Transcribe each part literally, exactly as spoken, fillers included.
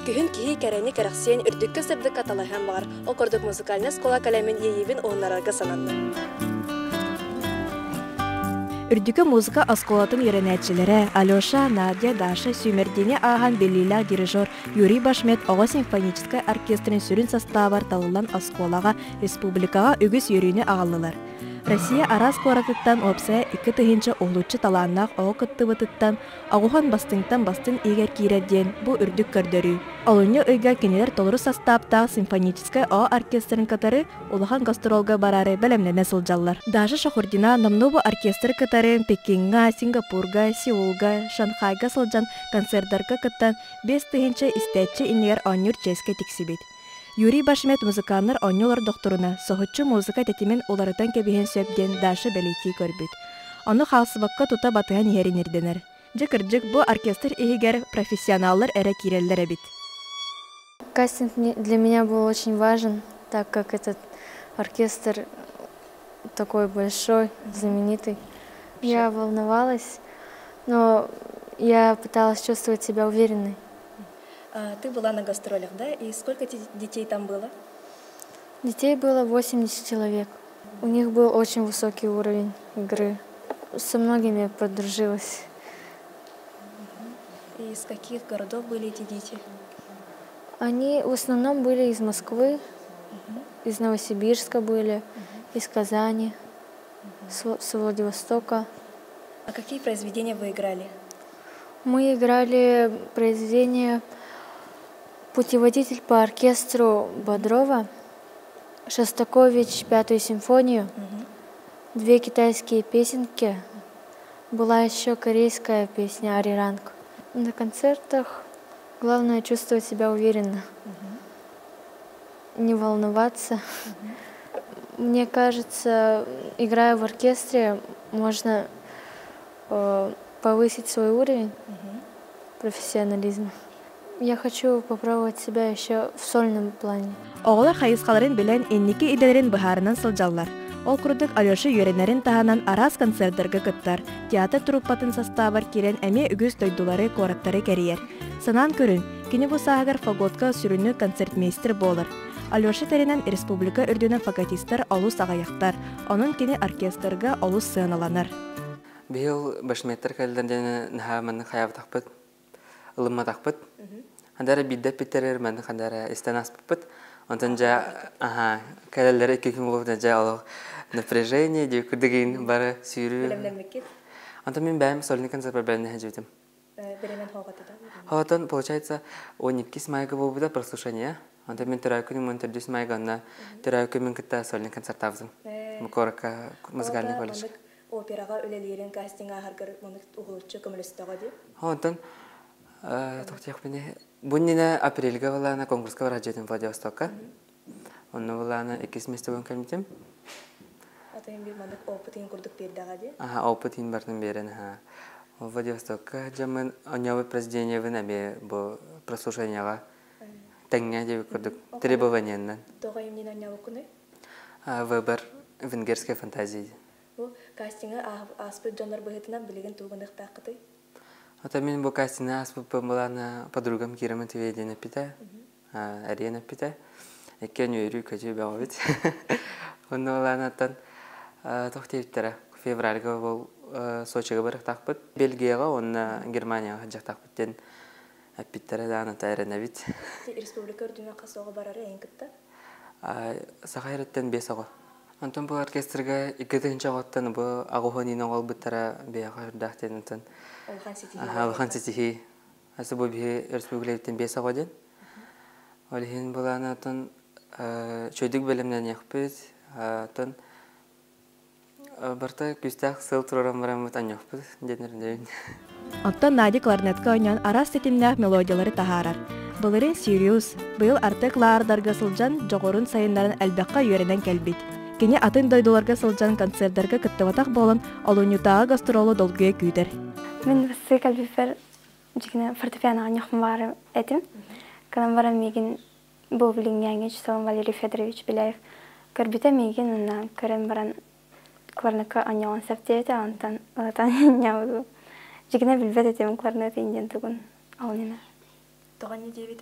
Күхін кихи кәрәне кәрәқсен үрдіккі сырдық аталайхан бағар. Ол көрдік музыкальный скола кәләмен ейебін оңларарға сананды. Үрдікі музыка асколатын еренәтчілері Алеша, Надя, Даша, Сүймердене аған белилі дирижер Юрий Башмет оға симфонический оркестрин сүрін составар талылан асколаға республикаға үгіз юрийні ағалылар. Россия арас қоратыттан опсая икі тыхынчы оғлучы таланнақ оғы кыттыбытыттан ағухан бастыңтан бастың егер кейредден бұ үрдік көрдөрі. Олуны ыйга кенелер толыры составтағы симфонический оғы оркестрин катары улахан гастролга барары бәлемлене сылжалар. Даже Шахурдина намнобу оркестр катары Пекинга, Сингапурга, Сеулга, Шанхайга сылжан концерттарға кыттан бес тыхынчы истәтчі инер онюр ческе тиксибет. Юрий Башмет музыканлар онюлар докторуна соғытчы музыка тетимен оларытан кебихен сөпден Даша бәлейти көрбіт. Оны халсыбаққа тута батыған ерін ерденер. Жекірджік бұл оркестр егер профессионаллар әрі киреллер әбит. Кастинг для меня был очень важен, так как этот оркестр такой большой, знаменитый. Я волновалась, но я пыталась чувствовать себя уверенной. Ты была на гастролях, да? И сколько детей там было? Детей было восемьдесят человек. У них был очень высокий уровень игры. Со многими подружилась. И из каких городов были эти дети? Они в основном были из Москвы, uh-huh. из Новосибирска были, uh-huh. из Казани, uh-huh. с Владивостока. А какие произведения вы играли? Мы играли произведения «Путеводитель по оркестру Бодрова», Шостакович «Пятую симфонию», угу. две китайские песенки, была еще корейская песня «Ариранг». На концертах главное чувствовать себя уверенно, угу. не волноваться. Угу. Мне кажется, играя в оркестре, можно э, повысить свой уровень угу. профессионализма. Я хочу попробовать себя еще в сольном плане. Оғылар хайысқаларын білен еннеке иделерін бұхарынан сылжаллар. Ол күрдік Алеша үйренерін тағанан арас концерттарға кыттар. Театр труппатын составар керен әме үгіз тойдулары кораттары кәрiyер. Санан көрін, кені бұл сағығар фаготка сүріні концертмейстер болыр. Алеша тәрінен республика үрдінен фаготистер олус ағаяқтар. Оның кені оркестрға олус сығыналанар. Бейіл Башметтер кәлдерден нәхамын қаяв тақпыт. Лымма тақпыт. Хандара биддеп биттерер, мен хандара истанас пыпыт. Онтан жа, аха, кәлелері екі күн болып жа олық напряжение, де күрдігін бары сүйрі. Білімленмеккет? Онтан мен бәйім сольный концерт бәрбәріне әжеудім. Беремен хоғатыда? Хоғатын, получается, он екі майга болып да прослушание. Онтан мен түрәу күнің мен түрдіс майганна, түрәу күн мен күтті сольный концерт тавзым. Мұқорыққа музыкальный колледж. Операға өлелерін кастинга харгар монық ұғылытшы көмілістіға де? Онтан, тоқтияқ мені, бұннені апрельге болана конкурсқа бар әжетін Владивостокқа. Оны болана екес месте бөн кәлмейтем. Атайын бір мандық опытын күрдік бердіға де? Аха, опытын бардың берін. Владивостокқа жамын онявы президентевін әме бұл прослушанияға тәңне деп күрдік требованияннан. Тоға емнен онявы күні? Выбор венгерской фантазии. Бұл кастинга аспыт жонлар бұғытынан білеген туғындық тақыты? Ата мен бұл кастинга аспыт болана подругам Кирама Тведена пита, Арена пита. Екен үйрі көте бәу бет. Оны оланаттан тоқтейіптері. Февральға бұл Сочиға барық тақпыт. Бельгияға, оны Германияға жақ тақпыттен әппеттері дағына тайрына бет. Республика үрдімен қасуға барары әйін күтті? Сақайраттан бес оғы. Антон бұл оркестрға екі тігінші ғоттан бұл ағуғанын оғыл бұттара бейаға үрдақтен ұнтан. Олхан сетихи. Асы бұл бейі республикалеттен бес оғы ден. Олхин бұл анатын чөйдік бөлімнен еқпіз. Атын барта күстақ сыл тұроран барамыз анеқпіз денеріндейін. Оттан Нади кларнетка ойнан арас сетімнәқ мелодиялары тахарар. Бұлырын Сириус, бұйыл артық лаардарга сылжан жоғырын сайындарын әлбәққа үйерінен кәлбет. Кені атын дойдуларға сылжан концерттарға кіттіватақ болын, олуынютаға гастролы долгуя күйдер. Мен бұсы кәлбефер жігіне фортепианаға нөқім бары әтім. Калам бара меген бұл білінгенге часован Валерий Федорович Беляев. Көрбіті меген ұнна көрін баран кларнетка аньяған сәптеті антан ұлатан няуду. Жігіне білбет әтем кларнет инден түгін алынына. Тоған не дейбеді?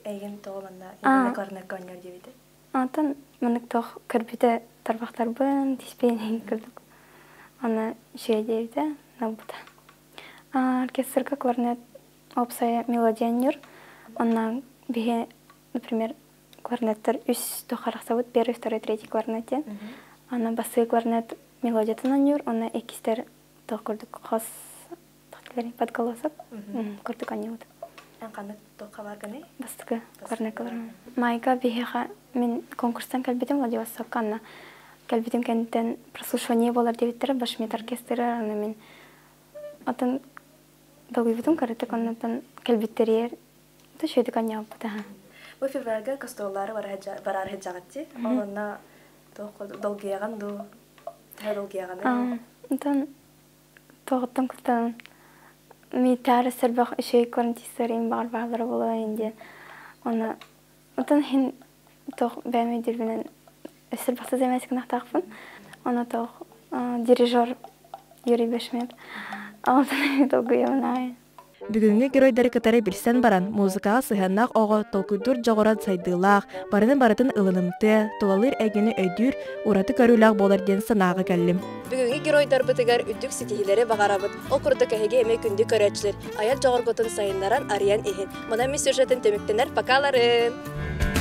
әйген тоғыланда А. егені кларнет ойнар дебеді. Антон мынык тох көрбүтө тарбактар бын диспейн кырдык. Аны шейдейде набута. А оркестрга кларнет опсая мелодиянер. Онна бие, например, кларнеттер үс тохараксабыт первый, второй, третий кларнеттен. Ана басы кларнет мелодиятынан юр, онна экистер тох кырдык хас тахтилери подголосок. Кырдык ани вот. Ән қанық тоққа барганы? Бастыгы кларнет кларнет. Майга биеха мен конкурстан калбитим Владивостокка ана калбитим кенттен прослушивание болар дебиттер башмет оркестры аны мен атын долгуйбутум карытык аннан калбиттерер да шөйдүк anya буда. Бу февральга костоллары барар хеджагатти. Олонна тоқ долгуяган ду та долгуяган. Антан тоғыттан кыттан ми тары сырбақ үшей кварантистерин бар бағлары болу енді. Оны антан хин тоқ бәмей дирбінен сырбақсыз емесік нақтақпын. Оны тоқ дирижер Юрий Башмет. Алтын долгуяган. Бүгүнгү геройдары кытары билсен баран музыкага сыһаннак ого толкуйдур жогорат сайдылаах, барыны барытын ылынымты, тулалыр әгени өйдүр, ураты көрүләк болар ден санагы кәллим. Бүгүнгү геройдар бытыгар үдүк ситихилери багарабыт. Ол курдук кәһеге эме күндү көрөчлөр. Аял жогорготун сайындаран арыян эхин. Мына ми сюжетін төмөктенер покаларын.